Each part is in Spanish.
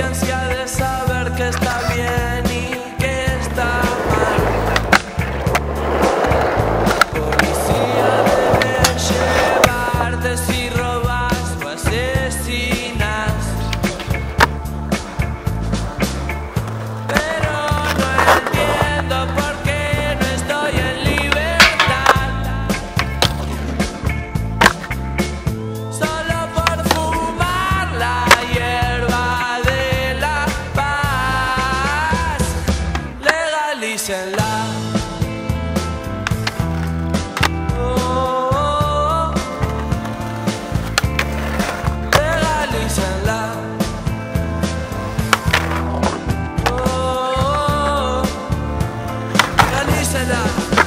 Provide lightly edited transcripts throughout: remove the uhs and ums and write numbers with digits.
conciencia de saber que está bien y que está mal. Policía debe llevarte si robas o asesinas. Pero no entiendo por qué no estoy en libertad. Solo por fumar la hierba de la paz. Legalícenla. Legalícenla. Legalícenla.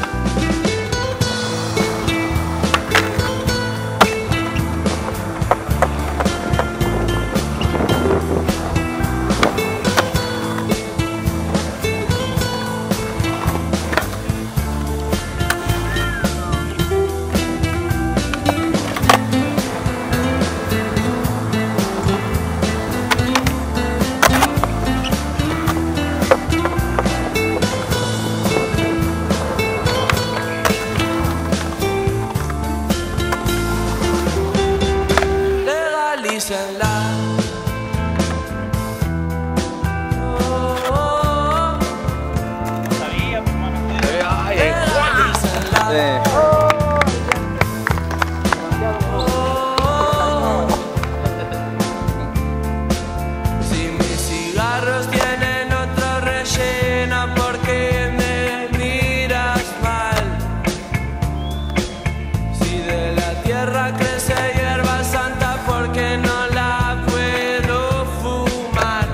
Legalícenla. Si mis cigarros tienen otro relleno, ¿por qué me miras mal? Si de la tierra crece hierba santa, ¿por qué no la puedo fumar?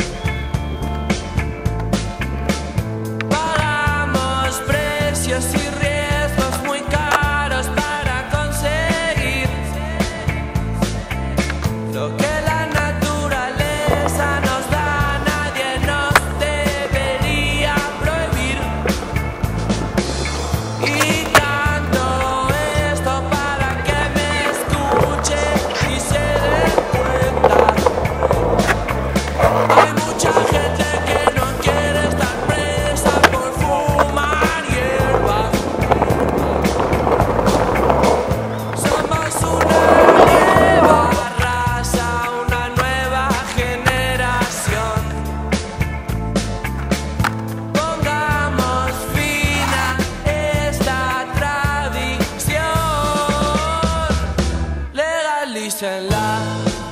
Pagamos precios y riesgos muy caros para conseguir lo que la naturaleza nos da. Nadie nos debería prohibir. Y canto esto para que me escuche y se dé cuenta. Hay mucha gente que no quiere estar presa por fumar hierba. Somos una nueva raza, una nueva generación. Pongamos fin a esta tradición. Legalícenla.